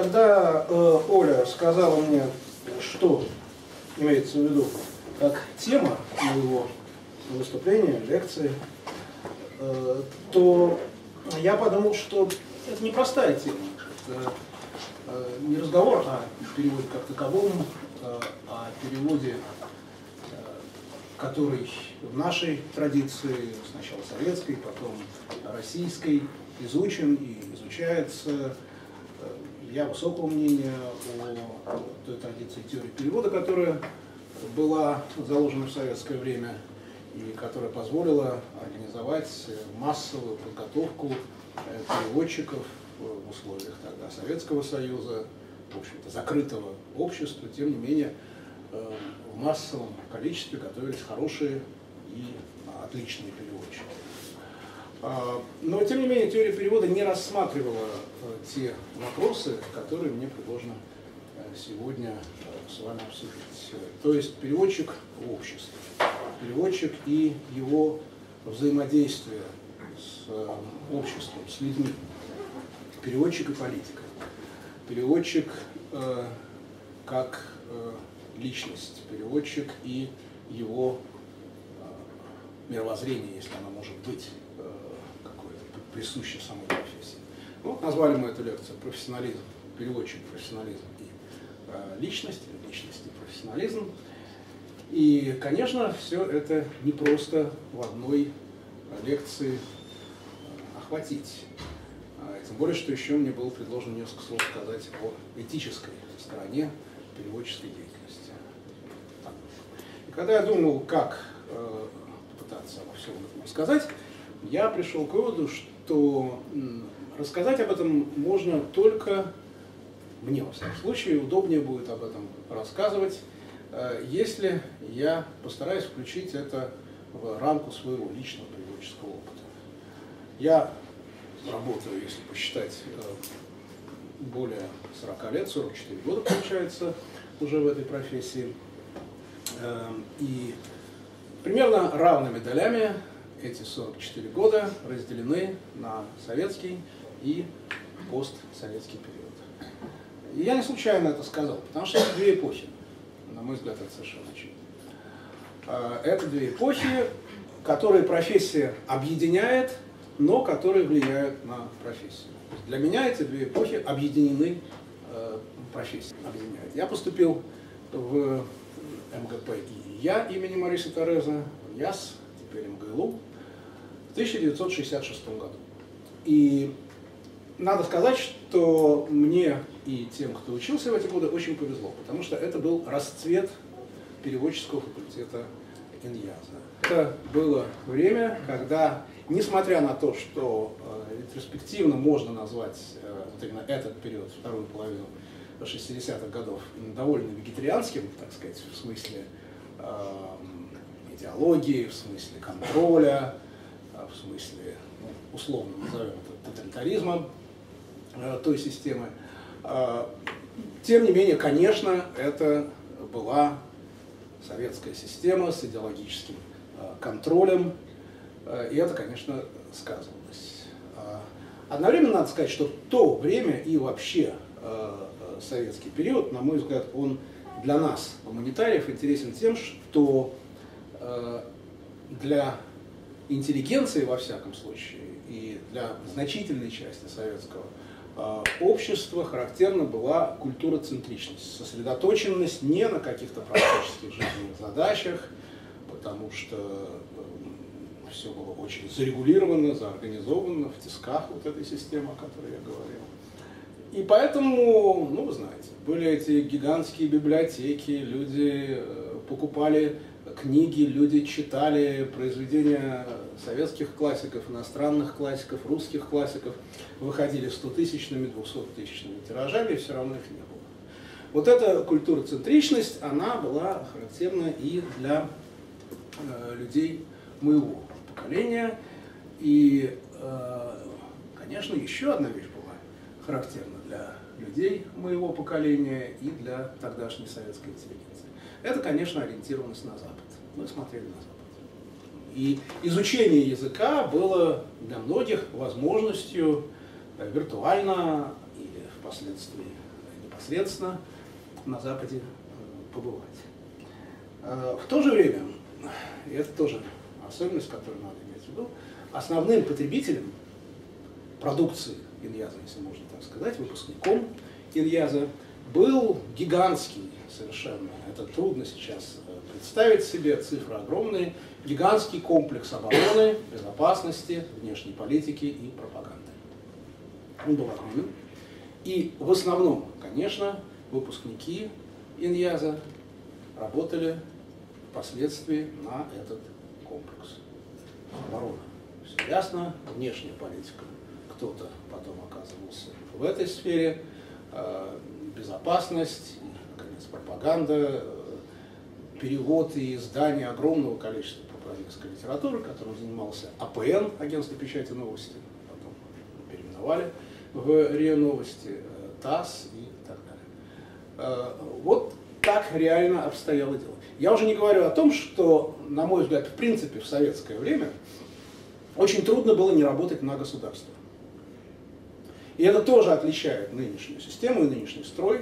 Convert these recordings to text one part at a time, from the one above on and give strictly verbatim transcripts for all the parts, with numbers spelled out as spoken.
когда э, Оля сказала мне, что имеется в виду как тема моего выступления, лекции, э, то я подумал, что это непростая тема. Это э, не разговор о переводе как таковом, э, о переводе, э, который в нашей традиции, сначала советской, потом российской, изучен и изучается. Я высокого мнения о той традиции теории перевода, которая была заложена в советское время и которая позволила организовать массовую подготовку переводчиков в условиях тогда Советского Союза, в общем-то, закрытого общества. Тем не менее, в массовом количестве готовились хорошие и отличные переводчики. Но, тем не менее, теория перевода не рассматривала те вопросы, которые мне предложено сегодня с вами обсудить. То есть переводчик в обществе, переводчик и его взаимодействие с обществом, с людьми, переводчик и политика, переводчик э, как э, личность, переводчик и его э, мировоззрение, если оно может быть присуще самой профессии. Ну, назвали мы эту лекцию «Профессионализм», переводчик, профессионализм и э, личность, личность и профессионализм. И, конечно, все это не просто в одной лекции э, охватить. А, тем более, что еще мне было предложено несколько слов сказать о этической стороне переводческой деятельности. Так. И когда я думал, как э, попытаться обо всем этом рассказать, я пришел к выводу, что рассказать об этом можно только, мне во всяком случае, удобнее будет об этом рассказывать, если я постараюсь включить это в рамку своего личного переводческого опыта. Я работаю, если посчитать, более сорока лет, сорок четыре года получается уже в этой профессии, и примерно равными долями эти сорок четыре года разделены на советский и постсоветский период. И я не случайно это сказал, потому что это две эпохи. На мой взгляд, это совершенно очевидно. Это две эпохи, которые профессия объединяет, но которые влияют на профессию. Для меня эти две эпохи объединены профессией. Объединяют. Я поступил в эм гэ пэ и я имени Мариса Тереза, в ЯС, теперь эм гэ эл у, в тысяча девятьсот шестьдесят шестом году. И надо сказать, что мне и тем, кто учился в эти годы, очень повезло, потому что это был расцвет переводческого факультета ИНЯЗа. Это было время, когда, несмотря на то, что э, ретроспективно можно назвать э, вот именно этот период, вторую половину шестидесятых годов, довольно вегетарианским, так сказать, в смысле э, идеологии, в смысле контроля, в смысле, ну, условно назовем это тоталитаризма э, той системы. Э, тем не менее, конечно, это была советская система с идеологическим э, контролем, э, и это, конечно, сказывалось. Э, одновременно надо сказать, что то время и вообще э, советский период, на мой взгляд, он для нас, гуманитариев, интересен тем, что э, для интеллигенции, во всяком случае, и для значительной части советского э, общества характерна была культуроцентричность, сосредоточенность не на каких-то практических жизненных задачах, потому что э, все было очень зарегулировано, заорганизовано в тисках вот этой системы, о которой я говорил. И поэтому, ну, вы знаете, были эти гигантские библиотеки, люди э, покупали книги, люди читали произведения советских классиков, иностранных классиков, русских классиков, выходили стотысячными, двухсоттысячными тиражами, и все равно их не было. Вот эта культуроцентричность, она была характерна и для э, людей моего поколения. И, э, конечно, еще одна вещь была характерна для людей моего поколения и для тогдашней советской интеллигенции. Это, конечно, ориентированность на Запад. Мы смотрели на Запад. И изучение языка было для многих возможностью виртуально или впоследствии непосредственно на Западе побывать. В то же время, и это тоже особенность, которую надо иметь в виду, основным потребителем продукции Иньяза, если можно так сказать, выпускником Иньяза, был гигантский совершенно, это трудно сейчас представить себе, цифры огромные, гигантский комплекс обороны, безопасности, внешней политики и пропаганды. Он был огромен. И в основном, конечно, выпускники Иньяза работали впоследствии на этот комплекс. Оборона. Все ясно, внешняя политика. Кто-то потом оказывался в этой сфере, безопасность, наконец, пропаганда, перевод и издание огромного количества пропагандистской литературы, которым занимался А П Н, агентство печати новости, потом переименовали в РИА Новости, ТАСС и так далее. Вот так реально обстояло дело. Я уже не говорю о том, что, на мой взгляд, в принципе, в советское время очень трудно было не работать на государство. И это тоже отличает нынешнюю систему и нынешний строй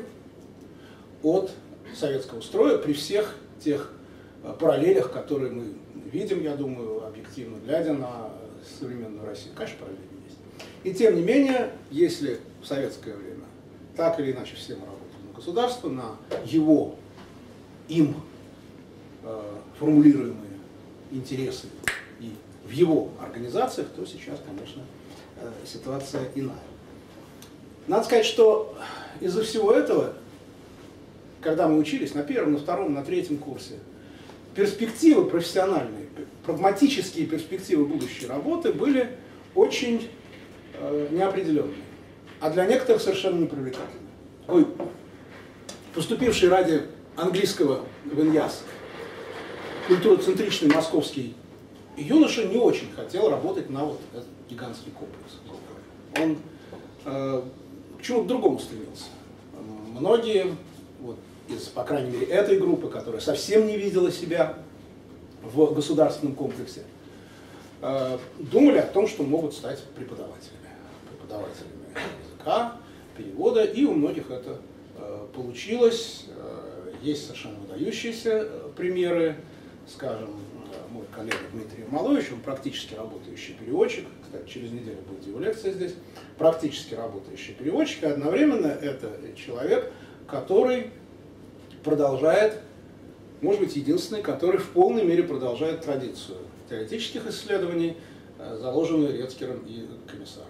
от советского строя при всех тех параллелях, которые мы видим, я думаю, объективно глядя на современную Россию. Конечно, параллели есть. И тем не менее, если в советское время так или иначе все мы работали на государство, на его, им э, формулируемые интересы и в его организациях, то сейчас, конечно, э, ситуация иная. Надо сказать, что из-за всего этого, когда мы учились на первом, на втором, на третьем курсе, перспективы профессиональные, прагматические перспективы будущей работы были очень э, неопределенные, а для некоторых совершенно непривлекательные. Ой, поступивший ради английского в Иньяз культуроцентричный московский юноша не очень хотел работать на вот этот гигантский комплекс. Он э, к чему-то другому стремился. Многие вот, из, по крайней мере, этой группы, которая совсем не видела себя в государственном комплексе, э, думали о том, что могут стать преподавателями. Преподавателями языка, перевода, и у многих это э, получилось. Э, есть совершенно выдающиеся э, примеры, скажем, э, мой коллега Дмитрий Малович, он практически работающий переводчик, кстати, через неделю будет его лекция здесь, практически работающий переводчик, и одновременно это человек, который продолжает, может быть, единственный, который в полной мере продолжает традицию теоретических исследований, заложенную Рецкером и Комиссаром.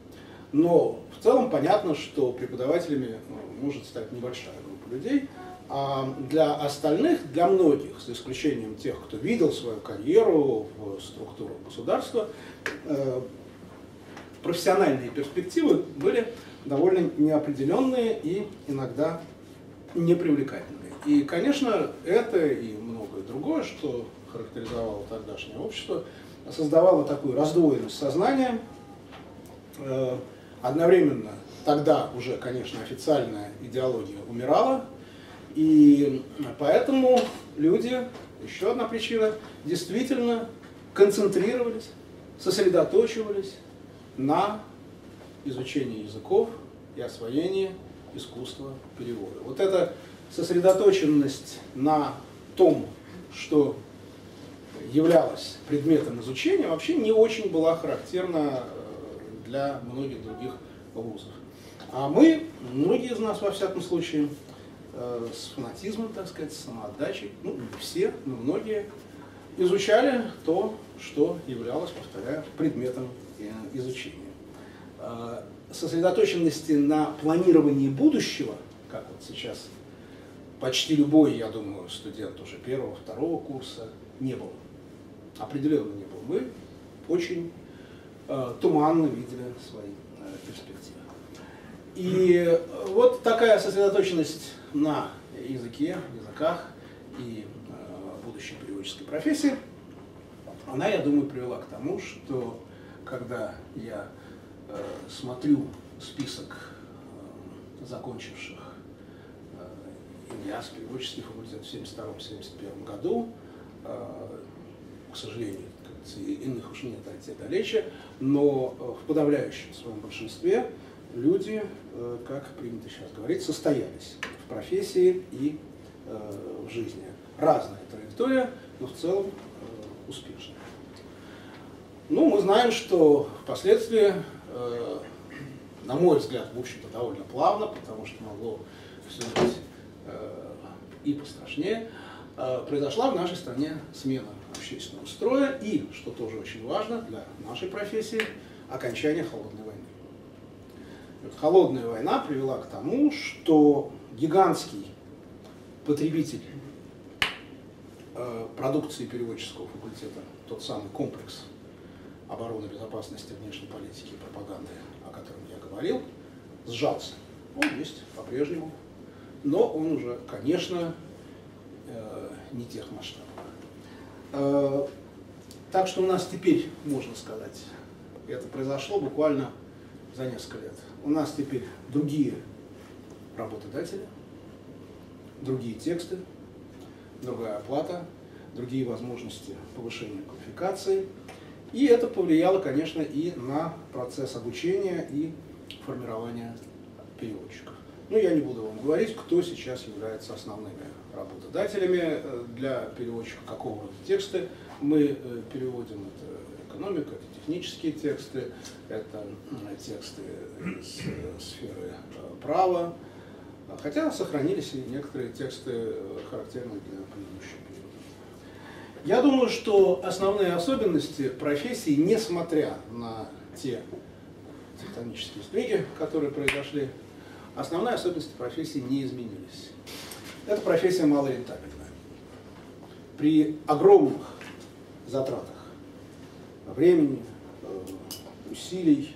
Но в целом понятно, что преподавателями может стать небольшая группа людей, а для остальных, для многих, за исключением тех, кто видел свою карьеру в структурах государства, профессиональные перспективы были довольно неопределенные и иногда непривлекательные. И, конечно, это и многое другое, что характеризовало тогдашнее общество, создавало такую раздвоенность сознания. Одновременно тогда уже, конечно, официальная идеология умирала, и поэтому люди, еще одна причина, действительно концентрировались, сосредоточивались на изучении языков и освоении искусства перевода. Вот эта сосредоточенность на том, что являлось предметом изучения, вообще не очень была характерна для многих других вузов. А мы, многие из нас, во всяком случае, с фанатизмом, так сказать, с самоотдачей, ну, не все, но многие, изучали то, что являлось, повторяю, предметом изучения. Сосредоточенности на планировании будущего, как вот сейчас почти любой, я думаю, студент уже первого, второго курса, не было. Определенно не было. Мы очень э, туманно видели свои э, перспективы. И вот такая сосредоточенность на языке, языках и э, будущей переводческой профессии, она, я думаю, привела к тому, что когда я э, смотрю список э, закончивших э, Иньяз, переводческий факультет в семьдесят втором — семьдесят первом году, э, к сожалению, иных уж нет, а те далече, но в подавляющем своем большинстве люди, как принято сейчас говорить, состоялись в профессии и в жизни. Разная траектория, но в целом успешная. Ну, мы знаем, что впоследствии, на мой взгляд, в общем-то, довольно плавно, потому что могло все быть и пострашнее, произошла в нашей стране смена общественного строя и, что тоже очень важно для нашей профессии, окончание холодной войны. Холодная война привела к тому, что гигантский потребитель продукции переводческого факультета, тот самый комплекс обороны, безопасности, внешней политики и пропаганды, о котором я говорил, сжался. Он есть по-прежнему, но он уже, конечно, не тех масштабов. Так что у нас теперь, можно сказать, это произошло буквально за несколько лет. У нас теперь другие работодатели, другие тексты, другая оплата, другие возможности повышения квалификации. И это повлияло, конечно, и на процесс обучения и формирования переводчиков. Но я не буду вам говорить, кто сейчас является основными работодателями для переводчиков, какого рода тексты мы переводим. Это экономика, это технические тексты, это тексты из сферы права, хотя сохранились и некоторые тексты, характерные для предыдущего периода. Я думаю, что основные особенности профессии, несмотря на те тектонические сдвиги, которые произошли, основные особенности профессии не изменились. Это профессия малорентабельная. При огромных затратах времени, усилий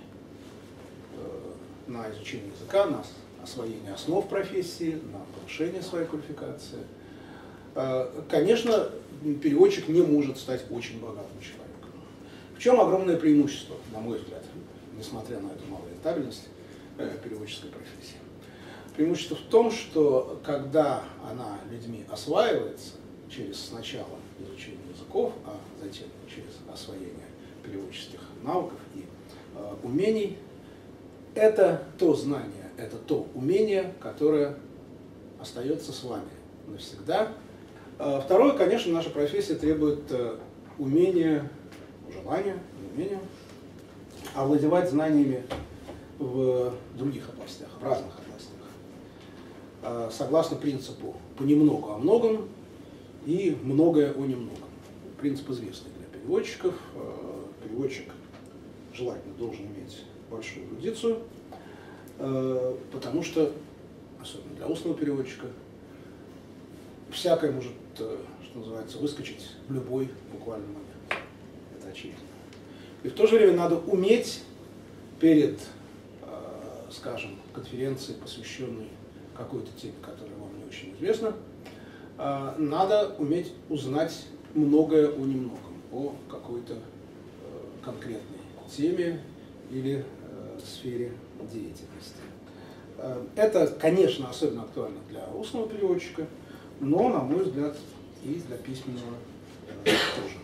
на изучение языка, на освоение основ профессии, на повышение своей квалификации, конечно, переводчик не может стать очень богатым человеком. В чем огромное преимущество, на мой взгляд, несмотря на эту малорентабельность переводческой профессии? Преимущество в том, что когда она людьми осваивается через сначала изучение языков, а затем через освоение переводческих навыков и э, умений, это то знание, это то умение, которое остается с вами навсегда. Э, второе, конечно, наша профессия требует э, умения, желания, умения овладевать знаниями в других областях, в разных областях. Э, согласно принципу «понемногу о многом» и «многое о немногом». Принцип известный для переводчиков. Переводчик желательно должен иметь большую эрудицию, потому что, особенно для устного переводчика, всякое может, что называется, выскочить в любой буквальный момент. Это очевидно. И в то же время надо уметь перед, скажем, конференцией, посвященной какой-то теме, которая вам не очень известна, надо уметь узнать многое о немногом, о какой-то конкретной теме или э, сфере деятельности. Э, это, конечно, особенно актуально для устного переводчика, но, на мой взгляд, и для письменного э, тоже.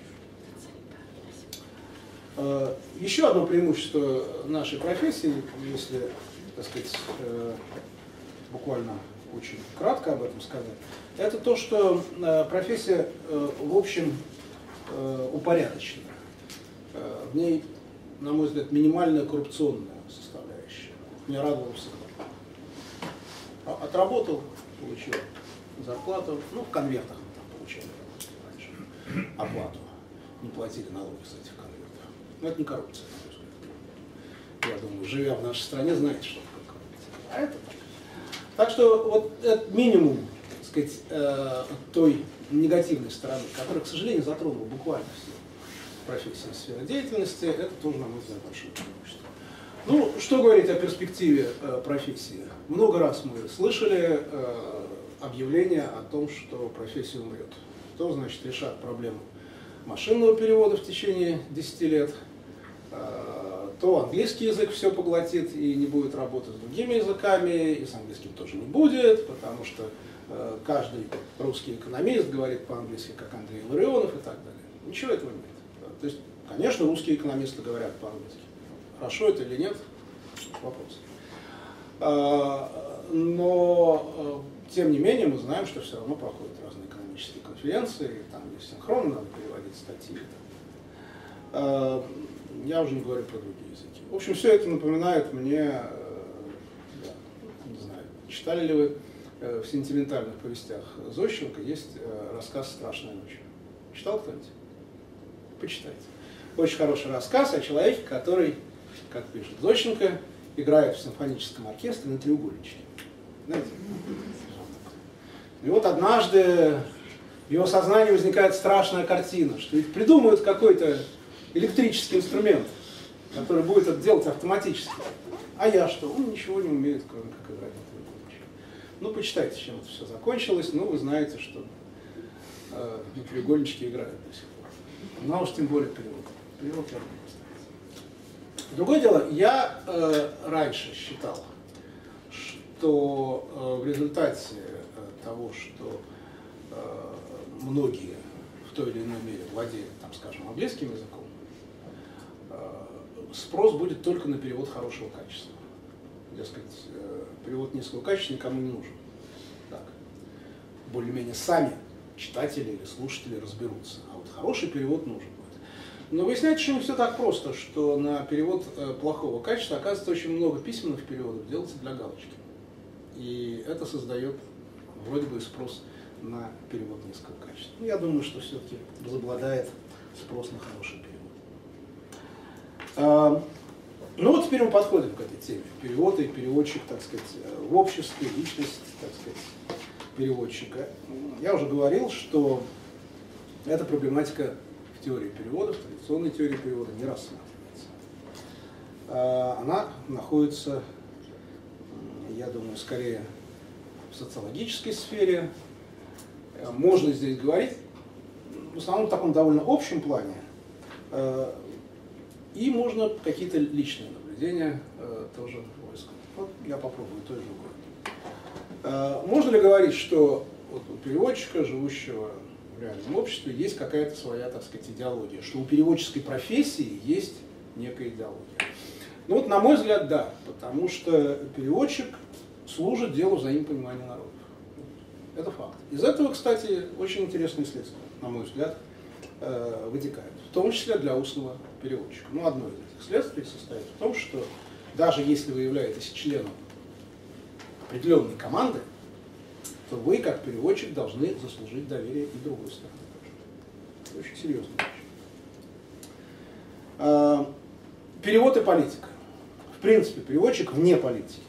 Э, еще одно преимущество нашей профессии, если, так сказать, э, буквально очень кратко об этом сказать, это то, что э, профессия, э, в общем, э, упорядочена. В ней, на мой взгляд, минимальная коррупционная составляющая. Меня радовало всегда. Отработал, получил зарплату, ну, в конвертах мы там получали раньше оплату. Не платили налоги с этих конвертов. Но это не коррупция, на мой взгляд. Я думаю, живя в нашей стране, знаете, что такое коррупция. А это так. Так что вот этот минимум, так сказать, э, той негативной стороны, которая, к сожалению, затронула буквально все профессии и сферы деятельности, это тоже, на мой взгляд, большое преимущество. Ну, что говорить о перспективе э, профессии? Много раз мы слышали э, объявление о том, что профессия умрет. То, значит, решат проблему машинного перевода в течение десяти лет, э, то английский язык все поглотит и не будет работать с другими языками, и с английским тоже не будет, потому что э, каждый русский экономист говорит по-английски, как Андрей Ларионов и так далее. Ничего этого нет. То есть, конечно, русские экономисты говорят по-английски. Хорошо это или нет, вопрос. Но, тем не менее, мы знаем, что все равно проходят разные экономические конференции, там есть синхронно, надо переводить статьи. Я уже не говорю про другие языки. В общем, все это напоминает мне, да, не знаю, читали ли вы в сентиментальных повестях Зощенко есть рассказ «Страшная ночь». Читал кто-нибудь? Почитайте. Очень хороший рассказ о человеке, который, как пишет Зощенко, играет в симфоническом оркестре на треугольничке. Знаете? И вот однажды в его сознании возникает страшная картина, что ведь придумают какой-то электрический инструмент, который будет это делать автоматически. А я что? Он ничего не умеет, кроме как играть на треугольничке. Ну, почитайте, чем это все закончилось. Ну, вы знаете, что э, на треугольничке играют до сих пор. Ну, а уж тем более перевод. Перевод я могу поставить. Другое дело, я э, раньше считал, что э, в результате э, того, что э, многие в той или иной мере владеют, там, скажем, английским языком, э, спрос будет только на перевод хорошего качества. Дескать, э, перевод низкого качества никому не нужен. Так. Более-менее сами читатели или слушатели разберутся. А вот хороший перевод нужен. Но выясняется, что не все так просто, что на перевод э, плохого качества, оказывается, очень много письменных переводов делается для галочки. И это создает вроде бы спрос на перевод низкого качества. Но я думаю, что все-таки возобладает спрос на хороший перевод. А, ну вот теперь мы подходим к этой теме. Перевод и переводчик, так сказать, в обществе, личность, так сказать, переводчика. Я уже говорил, что эта проблематика в теории перевода, в традиционной теории перевода не рассматривается. Она находится, я думаю, скорее в социологической сфере. Можно здесь говорить в основном в таком довольно общем плане. И можно какие-то личные наблюдения тоже высказать. Вот я попробую той же угодно. Можно ли говорить, что вот у переводчика, живущего в реальном обществе, есть какая-то своя, так сказать, идеология, что у переводческой профессии есть некая идеология? Ну вот, на мой взгляд, да, потому что переводчик служит делу взаимопонимания народов. Это факт. Из этого, кстати, очень интересные следствия, на мой взгляд, вытекают, в том числе для устного переводчика. Ну, одно из этих следствий состоит в том, что даже если вы являетесь членом определенной команды, то вы, как переводчик, должны заслужить доверие и другой стороны. Это очень серьезная вещь. Перевод и политика. В принципе, переводчик вне политики.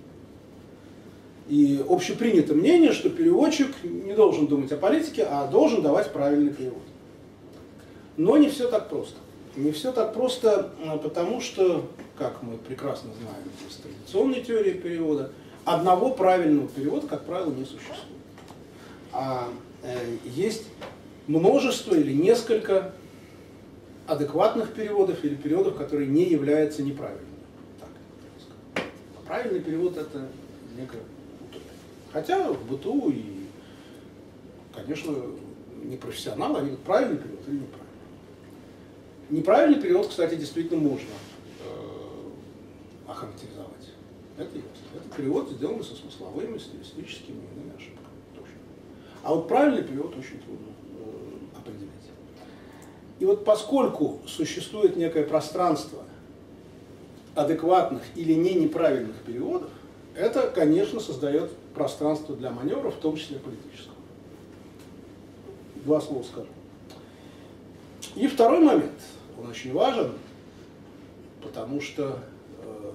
И общепринято мнение, что переводчик не должен думать о политике, а должен давать правильный перевод. Но не все так просто. Не все так просто, потому что, как мы прекрасно знаем из традиционной теории перевода, одного правильного перевода, как правило, не существует. А э, есть множество или несколько адекватных переводов или переводов, которые не являются неправильными. Так, правильный перевод — это некая утопия. Хотя в быту и, конечно, не профессионалы, они говорят, правильный перевод или неправильный. Неправильный перевод, кстати, действительно можно э, охарактеризовать. Это ясно. Это перевод, сделанный со смысловыми, стилистическими и иными ошибками. Точно. А вот правильный перевод очень трудно э, определить. И вот поскольку существует некое пространство адекватных или не неправильных переводов, это, конечно, создает пространство для маневра, в том числе политического. Два слова скажу. И второй момент, он очень важен, потому что э,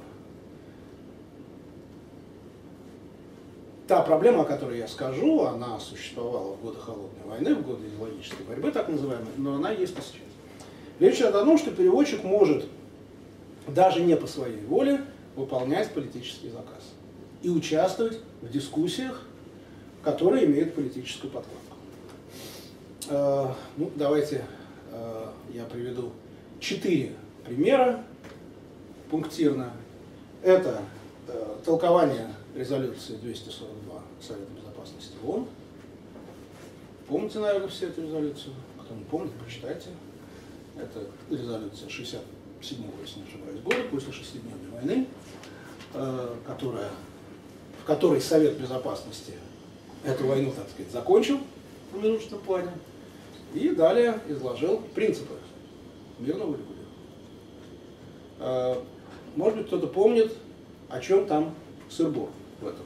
та проблема, о которой я скажу, она существовала в годы Холодной войны, в годы идеологической борьбы, так называемой, но она есть и сейчас. Речь идет о том, что переводчик может даже не по своей воле выполнять политический заказ и участвовать в дискуссиях, которые имеют политическую подкладку. Э, ну, давайте э, я приведу четыре примера пунктирно. Это э, толкование резолюции двести сорок два Совета Безопасности ООН. Помните, наверное, все эту резолюцию? Кто не помнит, прочитайте. Это резолюция шестьдесят седьмого, если не ошибаюсь, года, после шестидневной войны, которая, в которой Совет Безопасности эту войну, так сказать, закончил в промежуточном плане, и далее изложил принципы мирного регулирования. Может быть, кто-то помнит, о чем там сыр-бор в этом.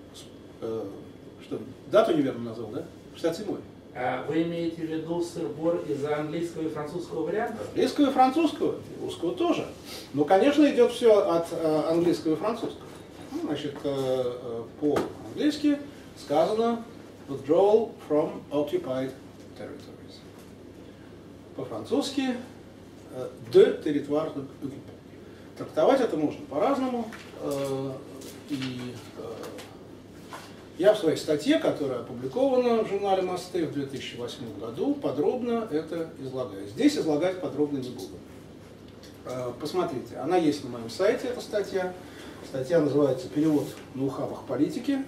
Что, дату неверно назвал, да? шестьдесят седьмой. А вы имеете в виду сыр-бор из-за английского и французского варианта? Английского и французского, и русского тоже. Но, конечно, идет все от э, английского и французского. Ну, значит, э, э, по-английски сказано withdrawal from occupied territories. По-французски э, de territoire occupé. Трактовать это можно по-разному. Э, и э, я в своей статье, которая опубликована в журнале «Мосты» в две тысячи восьмом году, подробно это излагаю. Здесь излагать подробно не буду. Посмотрите, она есть на моем сайте, эта статья. Статья называется «Перевод на ухабах политики».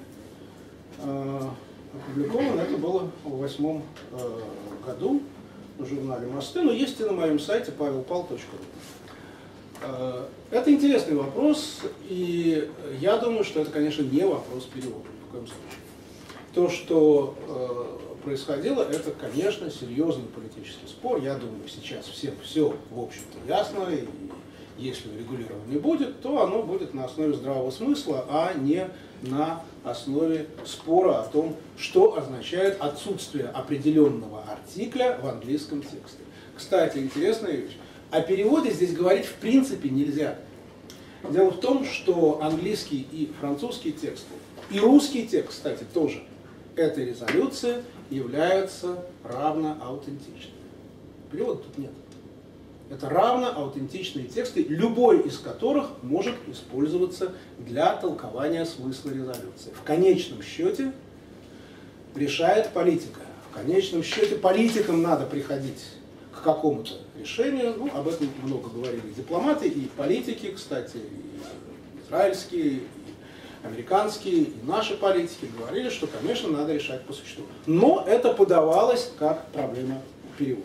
Опубликовано это было в восьмом году в журнале «Мосты», но есть и на моем сайте павел пал точка ру. Это интересный вопрос, и я думаю, что это, конечно, не вопрос перевода. В коем случае. То, что э, происходило, это, конечно, серьезный политический спор. Я думаю, сейчас всем все, в общем-то, ясно. И если регулирование будет, то оно будет на основе здравого смысла, а не на основе спора о том, что означает отсутствие определенного артикля в английском тексте. Кстати, интересная вещь. О переводе здесь говорить в принципе нельзя. Дело в том, что английский и французский тексты, и русский текст, кстати, тоже, этой резолюции являются равно аутентичными. Перевода тут нет. Это равно аутентичные тексты, любой из которых может использоваться для толкования смысла резолюции. В конечном счете решает политика. В конечном счете политикам надо приходить к какому-то решению. Ну, об этом много говорили дипломаты и политики, кстати, и израильские, и американские, и наши политики говорили, что, конечно, надо решать по существу. Но это подавалось как проблема перевода.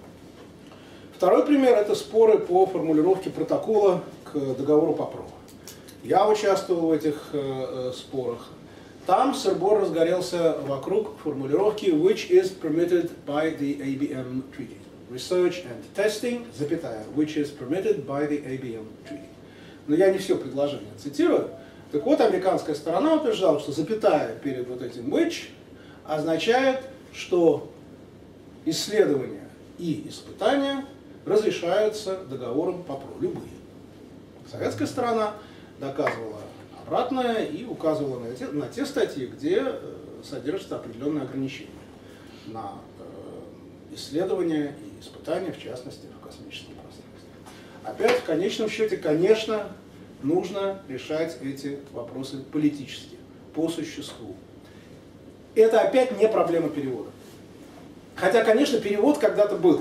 Второй пример – это споры по формулировке протокола к договору Попрова. Я участвовал в этих э, спорах. Там сыр-бор разгорелся вокруг формулировки which is permitted by the A B M Treaty. Research and testing, запятая, which is permitted by the A B M Treaty. Но я не все предложение цитирую. Так вот, американская сторона утверждала, что запятая перед вот этим which означает, что исследования и испытания разрешаются договором Попрова, любые. Советская сторона доказывала обратное и указывала на те, на те статьи, где э, содержатся определенные ограничения на э, исследования и испытания, в частности, в космическом пространстве. Опять, в конечном счете, конечно, нужно решать эти вопросы политически, по существу. Это опять не проблема перевода. Хотя, конечно, перевод когда-то был.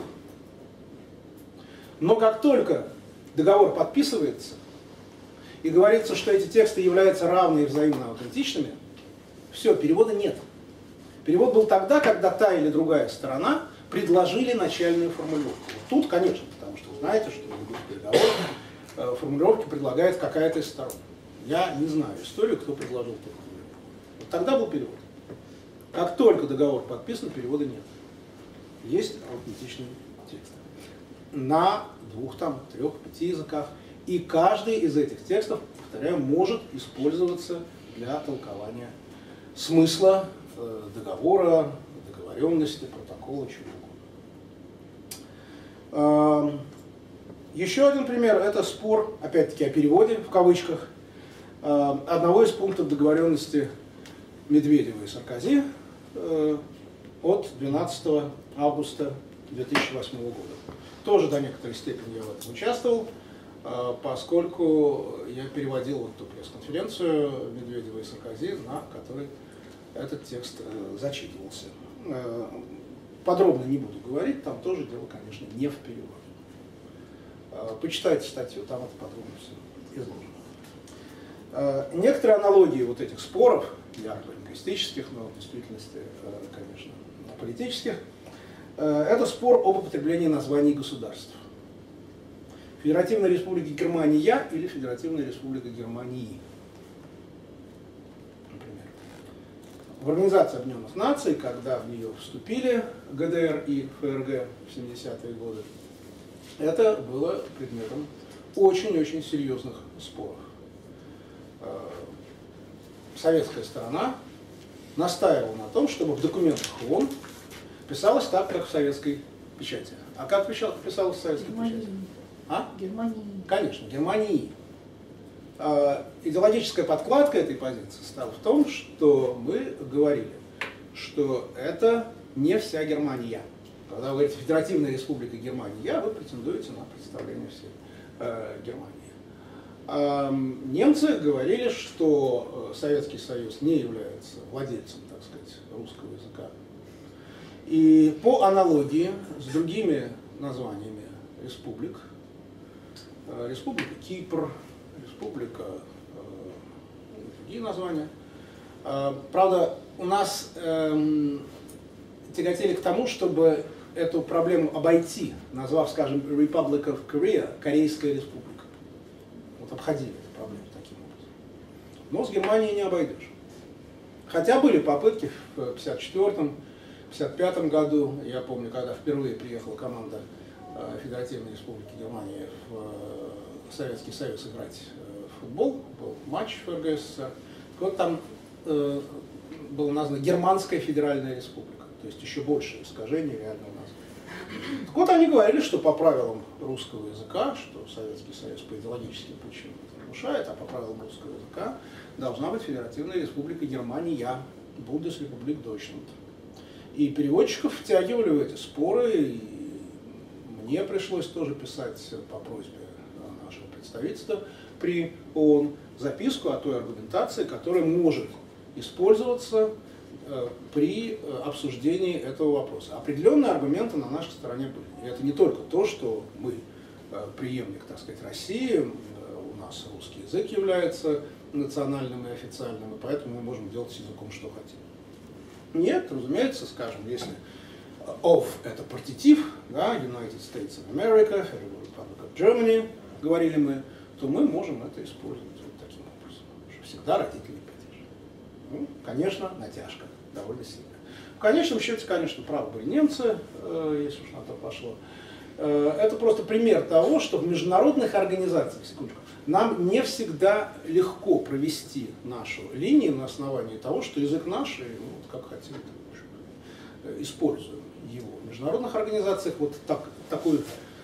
Но как только договор подписывается, и говорится, что эти тексты являются равны и взаимно аутентичными, все, перевода нет. Перевод был тогда, когда та или другая сторона предложили начальную формулировку. Вот тут, конечно, потому что вы знаете, что в любых переговорах формулировки предлагает какая-то из сторон. Я не знаю историю, кто предложил эту формулировку. Вот тогда был перевод. Как только договор подписан, перевода нет. Есть аутентичный текст. На двух, там, трех, пяти языках. И каждый из этих текстов, повторяю, может использоваться для толкования смысла э, договора, договоренности, протокола, чего угодно. Э, еще один пример – это спор, опять-таки, о переводе, в кавычках, э, одного из пунктов договоренности Медведева и Саркози э, от двенадцатого августа две тысячи восьмого года. Тоже до некоторой степени я в этом участвовал, поскольку я переводил вот ту пресс-конференцию Медведева и Саркози, на которой этот текст зачитывался. Подробно не буду говорить, там тоже дело, конечно, не в переводе. Почитайте статью, там это подробно все изложено. Некоторые аналогии вот этих споров, ярко лингвистических, но в действительности, конечно, политических, это спор об употреблении названий государств. Федеративная Республика Германия или Федеративная Республика Германии. Например. В Организацию Объединенных Наций, когда в нее вступили ГДР и ФРГ в семидесятые годы, это было предметом очень-очень серьезных споров. Советская сторона настаивала на том, чтобы в документах ООН писалось так, как в советской печати. А как писалось в советской Германии. печати? А? Германии. Конечно, Германии. А, идеологическая подкладка этой позиции стала в том, что мы говорили, что это не вся Германия. Когда вы говорите Федеративная Республика Германия, вы претендуете на представление всей э, Германии. А, немцы говорили, что Советский Союз не является владельцем, так сказать, русского языка. И по аналогии с другими названиями республик, Республика Кипр, Республика, другие названия. Правда, у нас э, тяготели к тому, чтобы эту проблему обойти, назвав, скажем, Republic of Korea, Корейская республика. Вот обходили эту проблему таким образом. Но с Германией не обойдешь. Хотя были попытки в пятьдесят четвёртом, пятьдесят пятом году, я помню, когда впервые приехала команда Федеративной Республики Германии в Советский Союз играть в футбол, был матч ФРГ СССР. Вот там э, было названо Германская Федеральная Республика, то есть еще больше искажений реального названия. Так вот они говорили, что по правилам русского языка, что Советский Союз по идеологическим причинам это нарушает, а по правилам русского языка должна быть Федеративная Республика Германия, Бундесрепублик Deutschland. И переводчиков втягивали в эти споры, и мне пришлось тоже писать по просьбе нашего представительства при ООН записку о той аргументации, которая может использоваться при обсуждении этого вопроса. Определенные аргументы на нашей стороне были. И это не только то, что мы преемник, так сказать, России, у нас русский язык является национальным и официальным, и поэтому мы можем делать с языком, что хотим. Нет, разумеется, скажем, если of это партитив, да, United States of America, Federal Republic of Germany, говорили мы, то мы можем это использовать вот таким образом, что всегда родители падеж. Ну, конечно, натяжка довольно сильная. В конечном счете, конечно, правы были немцы, э, если уж на то пошло. Э, это просто пример того, что в международных организациях, секундочку, нам не всегда легко провести нашу линию на основании того, что язык наш, и ну, вот как хотим, используем его. В международных организациях вот так, такой,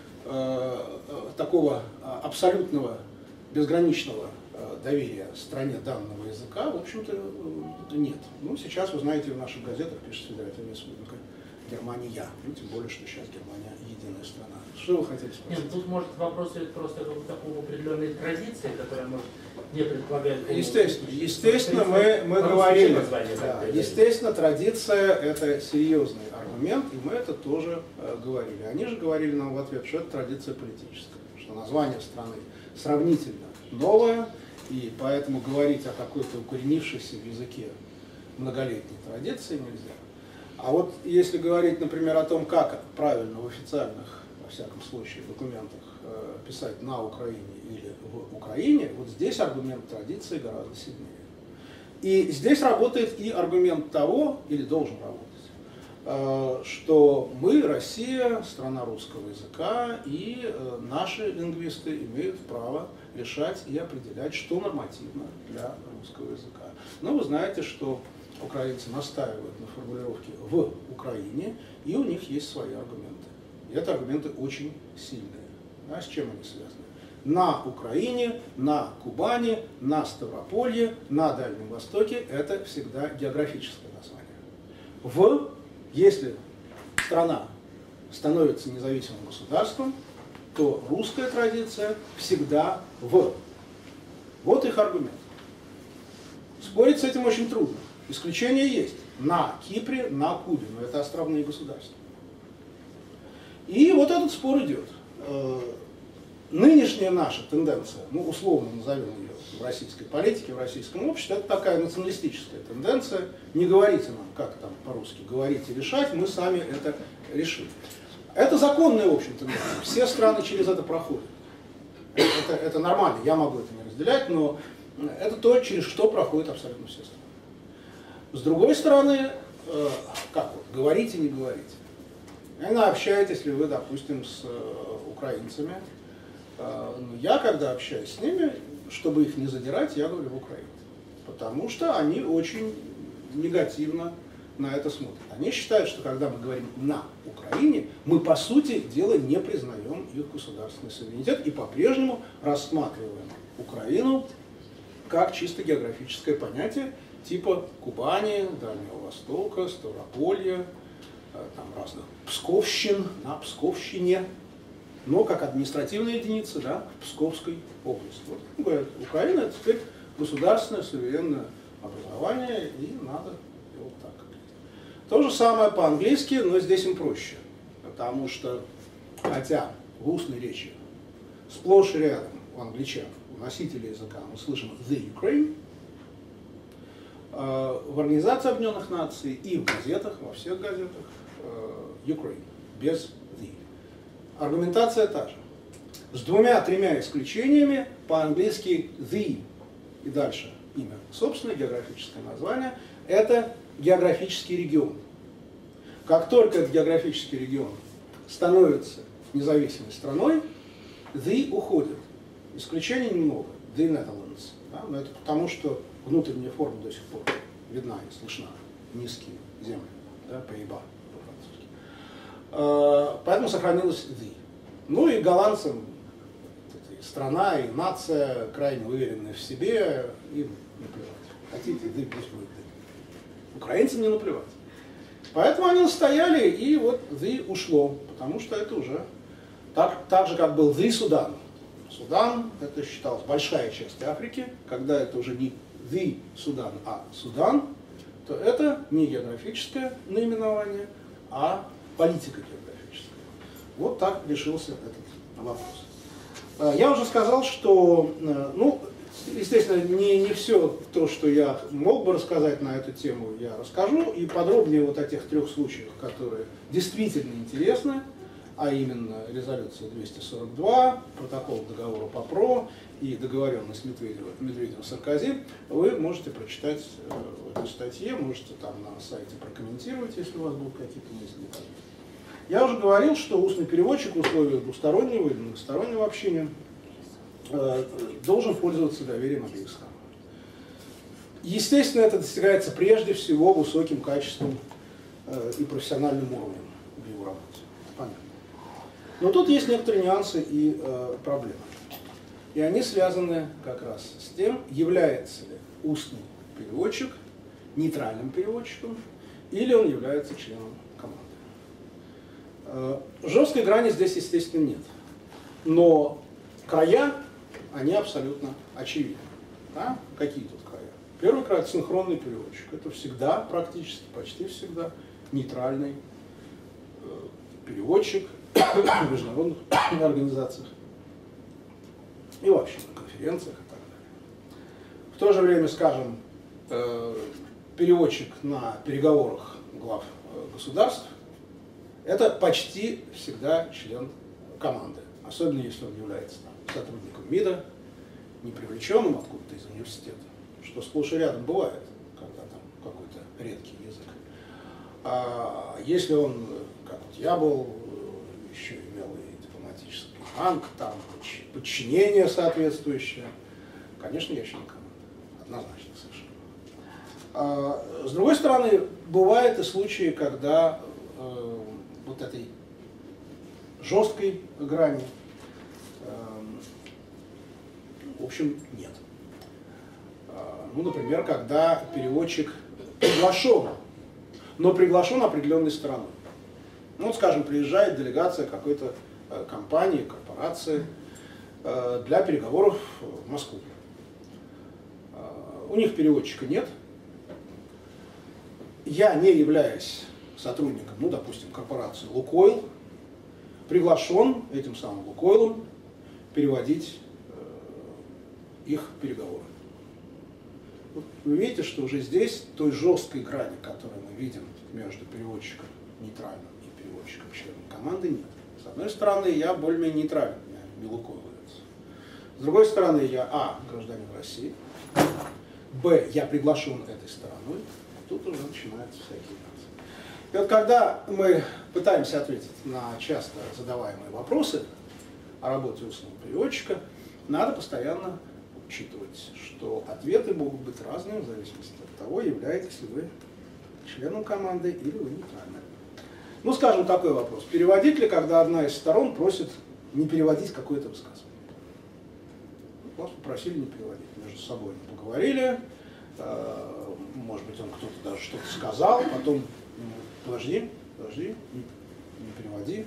э, такого абсолютного безграничного доверия стране данного языка, в общем-то, нет. Ну, сейчас, вы знаете, в наших газетах пишет Федеративная Республика Германия. Ну, тем более, что сейчас Германия единая страна. Что вы хотели спросить? Нет, тут может вопрос просто такого определенной традиции, которая может не предполагает... Естественно, естественно, мы, мы говорили, да, естественно, традиция это серьезный аргумент, и мы это тоже э, говорили. Они же говорили нам в ответ, что это традиция политическая, что название страны сравнительно новое, и поэтому говорить о какой-то укоренившейся в языке многолетней традиции нельзя. А вот если говорить, например, о том, как правильно в официальных, во всяком случае, документах э, писать на Украине или в Украине, вот здесь аргумент традиции гораздо сильнее. И здесь работает и аргумент того, или должен работать, э, что мы, Россия, страна русского языка, и э, наши лингвисты имеют право решать и определять, что нормативно для русского языка. Но вы знаете, что украинцы настаивают на формулировке «в Украине», и у них есть свои аргументы. И это аргументы очень сильные. А с чем они связаны? На Украине, на Кубани, на Ставрополье, на Дальнем Востоке – это всегда географическое название. В, если страна становится независимым государством, то русская традиция всегда в. Вот их аргумент. Спорить с этим очень трудно. Исключения есть. На Кипре, на Кубе, но это островные государства. И вот этот спор идет. Нынешняя наша тенденция, ну условно назовем ее в российской политике, в российском обществе, это такая националистическая тенденция. Не говорите нам, как там по-русски, говорите решать, мы сами это решим. Это законная, в общем-то, тенденция. Все страны через это проходят. это, это нормально, я могу это не разделять, но это то, через что проходит абсолютно все страны. С другой стороны, э, как вот, говорите, не говорите. Иногда общаетесь ли вы, допустим, с э, украинцами. Э, ну, я, когда общаюсь с ними, чтобы их не задирать, я говорю в Украине. Потому что они очень негативно на это смотрят. Они считают, что когда мы говорим «на Украине», мы, по сути дела, не признаем их государственный суверенитет и по-прежнему рассматриваем Украину как чисто географическое понятие, типа Кубани, Дальнего Востока, Ставрополья, там разных Псковщин, на Псковщине, но как административная единица, да, в Псковской области. Вот, говорят, Украина это теперь государственное суверенное образование, и надо его так. То же самое по-английски, но здесь им проще, потому что, хотя в устной речи сплошь и рядом у англичан, у носителей языка мы слышим «the Ukraine», в Организации Объединенных Наций и в газетах, во всех газетах Ukraine, без the. Аргументация та же. С двумя-тремя исключениями по-английски the и дальше имя собственное, географическое название, это географический регион. Как только этот географический регион становится независимой страной, the уходит. Исключений немного. The Netherlands. Да? Но это потому, что внутренняя форма до сих пор видна и слышна. Низкие земли. Да? Pays-Bas по-французски. Поэтому сохранилось the. Ну и голландцам страна и нация крайне уверенные в себе, им наплевать. Хотите the, пусть будет the. Украинцам не наплевать. Поэтому они настояли, и вот the ушло, потому что это уже так, так же, как был the Судан. Судан, это считалось большая часть Африки, когда это уже не the Судан, а Судан, то это не географическое наименование, а политика географическая. Вот так решился этот вопрос. Я уже сказал, что, ну, естественно, не, не все то, что я мог бы рассказать на эту тему, я расскажу, и подробнее вот о тех трех случаях, которые действительно интересны, а именно резолюция двести сорок два, протокол договора по ПРО и договоренность Медведева, Медведева-Саркози, вы можете прочитать в этой статье, можете там на сайте прокомментировать, если у вас будут какие-то мысли. Я уже говорил, что устный переводчик в условиях двустороннего или многостороннего общения э, должен пользоваться доверием обеих сторон. Естественно, это достигается прежде всего высоким качеством э, и профессиональным уровнем в его работе. Понятно. Но тут есть некоторые нюансы и э, проблемы. И они связаны как раз с тем, является ли устный переводчик нейтральным переводчиком или он является членом команды. Э, жесткой грани здесь, естественно, нет. Но края, они абсолютно очевидны. Да? Какие тут края? Первый край – это синхронный переводчик. Это всегда, практически, почти всегда нейтральный э, переводчик в международных организациях и вообще на конференциях и так далее. В то же время, скажем, переводчик на переговорах глав государств – это почти всегда член команды, особенно если он является там, сотрудником МИДа, не привлеченным откуда-то из университета, что сплошь и рядом бывает, когда там какой-то редкий язык. А если он, как вот я был, еще имел и дипломатический ранг, там подчинение соответствующее, конечно, я член команды, однозначно совершенно. А, с другой стороны, бывают и случаи, когда э, вот этой жесткой грани, э, в общем, нет. А, ну, например, когда переводчик приглашен, но приглашен определенной стороной. Ну, вот, скажем, приезжает делегация какой-то э, компании, корпорации э, для переговоров в Москву. Э, у них переводчика нет. Я, не являясь сотрудником, ну, допустим, корпорации «Лукойл», приглашен этим самым «Лукойлом» переводить э, их переговоры. Вот вы видите, что уже здесь той жесткой грани, которую мы видим между переводчиком нейтральным и переводчиком членом команды, нет. С одной стороны, я более-менее нейтрален, меня не «Лукойл» является. С другой стороны, я, а, гражданин России, б, я приглашен этой стороной, тут уже начинаются всякие нюансы. И вот когда мы пытаемся ответить на часто задаваемые вопросы о работе устного переводчика, надо постоянно учитывать, что ответы могут быть разными в зависимости от того, являетесь ли вы членом команды или вы нейтральным. Ну, скажем, такой вопрос. Переводить ли, когда одна из сторон просит не переводить какое-то высказывание? Вас попросили не переводить. Между собой поговорили, может быть, он кто-то даже что-то сказал, потом, подожди, подожди, не, не переводи.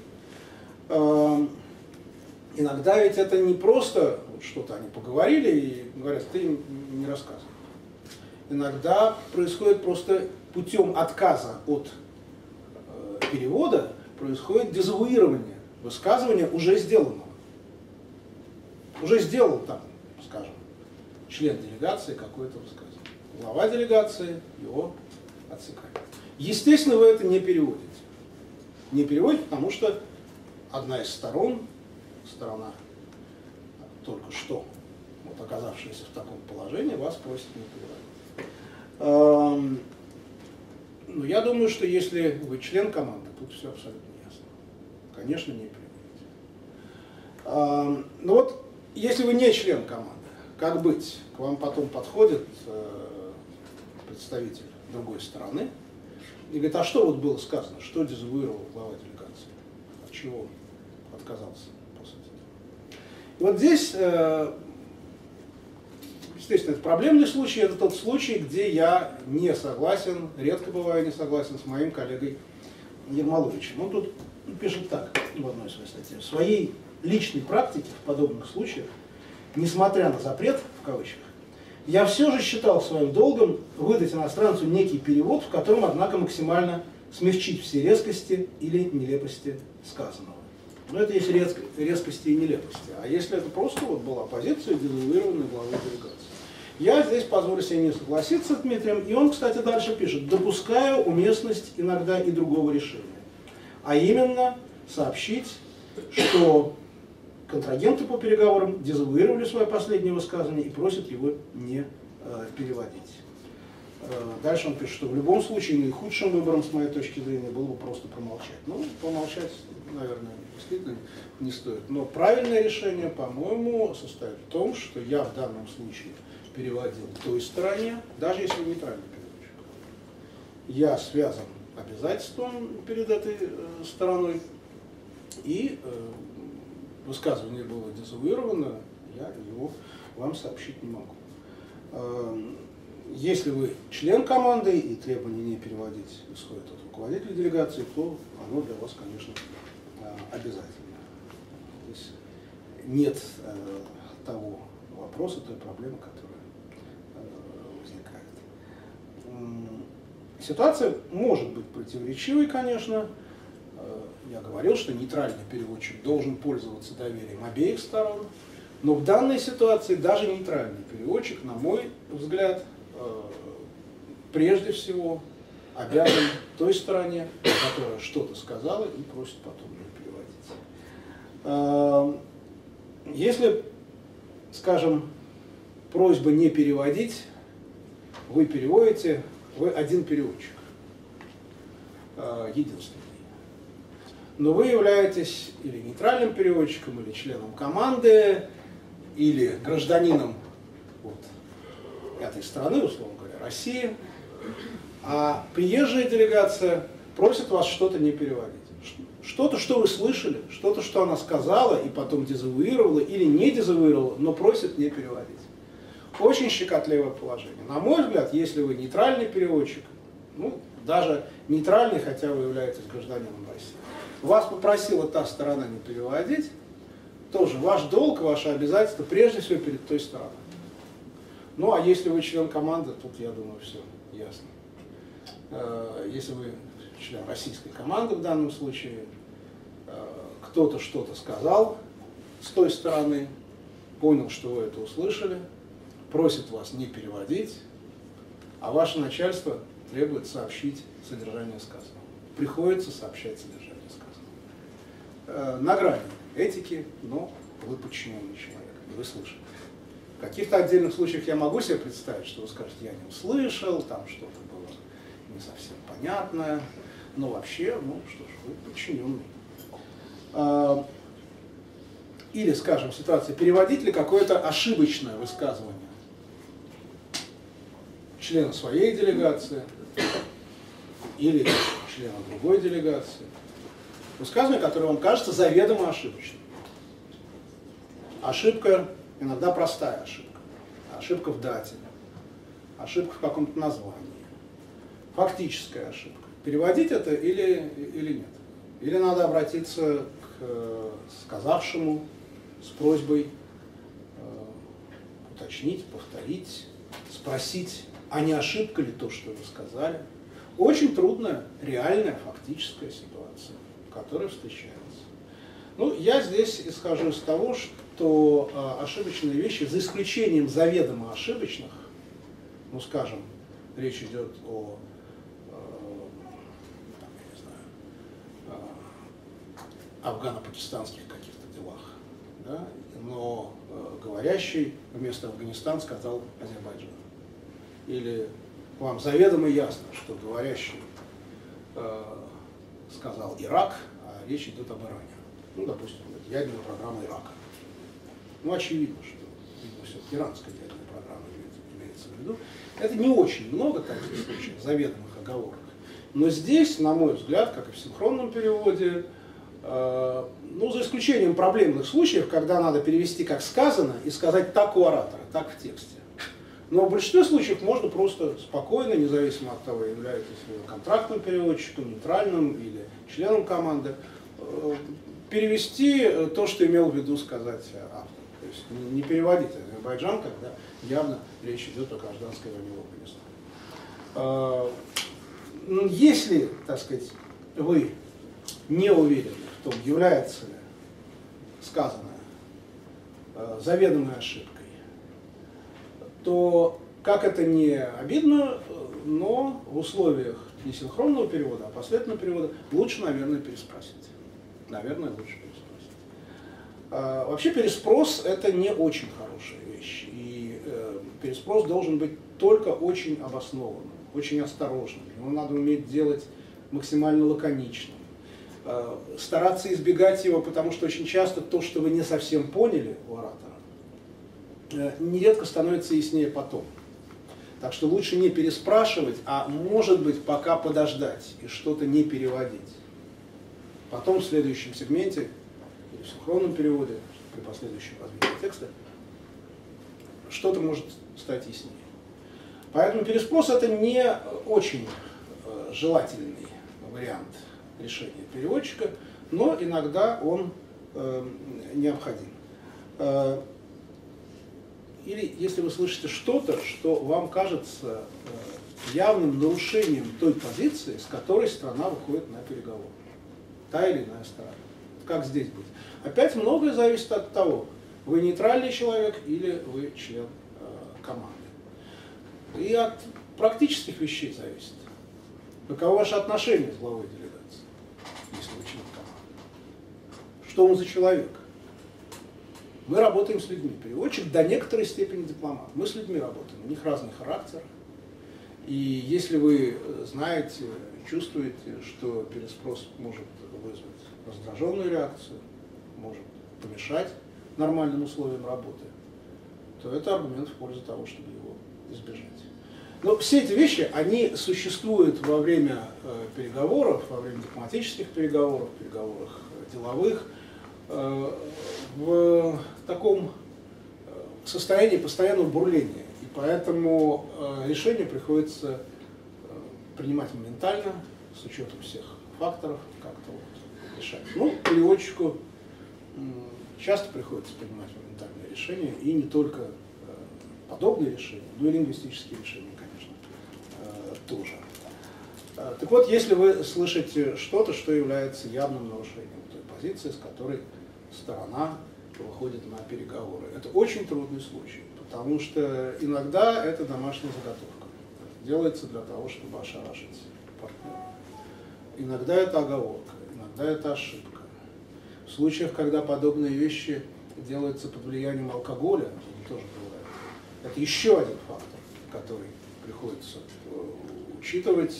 Иногда ведь это не просто что-то они поговорили и говорят, ты им не рассказывай. Иногда происходит просто путем отказа от э, перевода, происходит дезавуирование высказывания уже сделанного. Уже сделал там, скажем, член делегации какое-то высказывание. Глава делегации его отсекает. Естественно, вы это не переводите. Не переводите, потому что одна из сторон, сторона только что вот, оказавшаяся в таком положении, вас просит не переводить. Ну, я думаю, что если вы член команды, тут все абсолютно ясно. Конечно, не переводите. Но вот, если вы не член команды, как быть? К вам потом подходит представитель другой стороны и говорит, а что вот было сказано, что дезавуировал глава делегации, от чего он отказался, по сути. И вот здесь, естественно, это проблемный случай, это тот случай, где я не согласен, редко бываю не согласен с моим коллегой Ермоловичем. Он тут пишет так в одной своей статье. В своей личной практике в подобных случаях, несмотря на запрет, в кавычках, я все же считал своим долгом выдать иностранцу некий перевод, в котором, однако, максимально смягчить все резкости или нелепости сказанного. Но это есть резкости и нелепости. А если это просто вот была позиция, дезавуированная главой делегации. Я здесь позволю себе не согласиться с Дмитрием, и он, кстати, дальше пишет, допускаю уместность иногда и другого решения. А именно сообщить, что контрагенты по переговорам дезавуировали свое последнее высказывание и просят его не э, переводить. Э, дальше он пишет, что в любом случае наихудшим выбором, с моей точки зрения, было бы просто промолчать. Ну, помолчать, наверное, действительно не стоит. Но правильное решение, по-моему, состоит в том, что я в данном случае переводил той стороне, даже если нейтральный переводчик. Я связан обязательством перед этой э, стороной, и э, высказывание было дезавуировано, я его вам сообщить не могу. Если вы член команды и требования не переводить исходят от руководителя делегации, то оно для вас, конечно, обязательно. Здесь нет того вопроса, той проблемы, которая возникает. Ситуация может быть противоречивой, конечно. Я говорил, что нейтральный переводчик должен пользоваться доверием обеих сторон, но в данной ситуации даже нейтральный переводчик, на мой взгляд, прежде всего обязан той стороне, которая что-то сказала и просит потом ее переводить. Если, скажем, просьба не переводить, вы переводите, вы один переводчик, единственный. Но вы являетесь или нейтральным переводчиком, или членом команды, или гражданином вот, этой страны, условно говоря, России, а приезжая делегация просит вас что-то не переводить. Что-то, что вы слышали, что-то, что она сказала и потом дезавуировала или не дезавуировала, но просит не переводить. Очень щекотливое положение. На мой взгляд, если вы нейтральный переводчик, ну, даже нейтральный, хотя вы являетесь гражданином России, вас попросила та сторона не переводить, тоже ваш долг, ваше обязательство прежде всего перед той стороной. Ну, а если вы член команды, тут, я думаю, все ясно. Если вы член российской команды в данном случае, кто-то что-то сказал с той стороны, понял, что вы это услышали, просит вас не переводить, а ваше начальство требует сообщить содержание сказанного. Приходится сообщать содержание сказанного. На грани этики, но вы подчиненный человек. вы слышали. В каких-то отдельных случаях я могу себе представить, что вы скажете, я не услышал, там что-то было не совсем понятное, но вообще, ну что ж, вы подчиненный. Или, скажем, ситуация, переводить ли какое-то ошибочное высказывание члена своей делегации или члена другой делегации. Высказывание, которое вам кажется заведомо ошибочным. Ошибка, иногда простая ошибка. Ошибка в дате, ошибка в каком-то названии, фактическая ошибка. Переводить это или, или нет? Или надо обратиться к сказавшему с просьбой э, уточнить, повторить, спросить, а не ошибка ли то, что вы сказали. Очень трудная, реальная, фактическая ситуация, которая встречается. Ну, я здесь исхожу из того, что э, ошибочные вещи, за исключением заведомо ошибочных, ну, скажем, речь идет о афгано-пакистанских каких-то делах, да? Но э, говорящий вместо Афганистан сказал Азербайджан. Или вам заведомо ясно, что говорящий э, сказал Ирак, а речь идет об Иране. Ну, допустим, ядерная программа Ирака. Ну, очевидно, что видно, все-таки иранская ядерная программа имеется в виду. Это не очень много таких случаев, заведомых оговорок. Но здесь, на мой взгляд, как и в синхронном переводе, ну, за исключением проблемных случаев, когда надо перевести как сказано и сказать так у оратора, так в тексте. Но в большинстве случаев можно просто спокойно, независимо от того, являетесь вы контрактным переводчиком, нейтральным или членом команды, перевести то, что имел в виду сказать автор. То есть не переводить Азербайджан, когда явно речь идет о гражданской войне в Афганистане. Если, так сказать, вы не уверены в том, является ли сказанное э, заведомой ошибкой, то, как это не обидно, но в условиях не синхронного перевода, а последовательного перевода лучше, наверное, переспросить. Наверное, лучше переспросить. Э, вообще переспрос – это не очень хорошая вещь. И э, переспрос должен быть только очень обоснованным, очень осторожным. Его надо уметь делать максимально лаконичным. Стараться избегать его, потому что очень часто то, что вы не совсем поняли у оратора, нередко становится яснее потом. Так что лучше не переспрашивать, а может быть пока подождать и что-то не переводить. Потом в следующем сегменте, или в синхронном переводе, при последующем развитии текста, что-то может стать яснее. Поэтому переспрос это не очень желательный вариант решения переводчика, но иногда он э, необходим. Э, или если вы слышите что-то, что вам кажется э, явным нарушением той позиции, с которой страна выходит на переговоры. Та или иная сторона. Как здесь быть? Опять многое зависит от того, вы нейтральный человек или вы член э, команды. И от практических вещей зависит. Каково ваше отношение с главой делегации? Если вы член команды. Что он за человек? Мы работаем с людьми. Переводчик до некоторой степени дипломат. Мы с людьми работаем. У них разный характер. И если вы знаете, чувствуете, что переспрос может вызвать раздраженную реакцию, может помешать нормальным условиям работы, то это аргумент в пользу того, чтобы его избежать. Но все эти вещи, они существуют во время э, переговоров, во время дипломатических переговоров, переговорах деловых, э, в таком состоянии постоянного бурления. И поэтому э, решение приходится э, принимать моментально, с учетом всех факторов, как-то вот решать. Ну, переводчику э, часто приходится принимать моментальные решения, и не только э, подобные решения, но и лингвистические решения, тоже. Так вот, если вы слышите что-то, что является явным нарушением той позиции, с которой сторона выходит на переговоры, это очень трудный случай, потому что иногда это домашняя заготовка. Делается для того, чтобы ошарашить партнера. Иногда это оговорка, иногда это ошибка. В случаях, когда подобные вещи делается под влиянием алкоголя, они тоже бывают. Это еще один фактор, который приходится учитывать.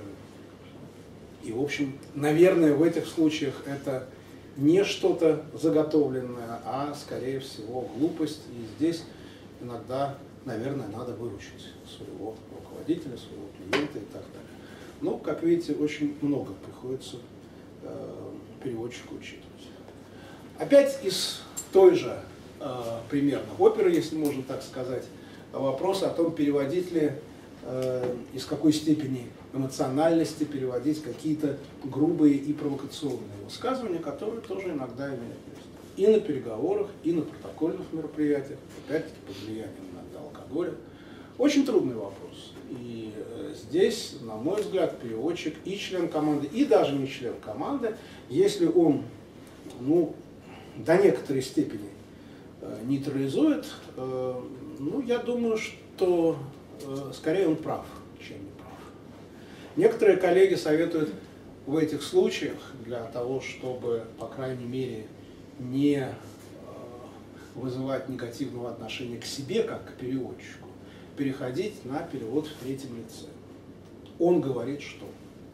И, в общем, наверное, в этих случаях это не что-то заготовленное, а, скорее всего, глупость. И здесь иногда, наверное, надо выручить своего руководителя, своего клиента и так далее. Но, как видите, очень много приходится э, переводчику учитывать. Опять из той же э, примерно оперы, если можно так сказать, вопрос о том, переводить ли, э, из какой степени эмоциональности переводить какие-то грубые и провокационные высказывания, которые тоже иногда имеют место. И на переговорах, и на протокольных мероприятиях, опять-таки под влиянием иногда алкоголя. Очень трудный вопрос. И э, здесь, на мой взгляд, переводчик и член команды, и даже не член команды, если он, ну, до некоторой степени э, нейтрализует, э, ну, я думаю, что э, скорее он прав, чем не прав. Некоторые коллеги советуют в этих случаях, для того, чтобы, по крайней мере, не э, вызывать негативного отношения к себе, как к переводчику, переходить на перевод в третьем лице. Он говорит, что.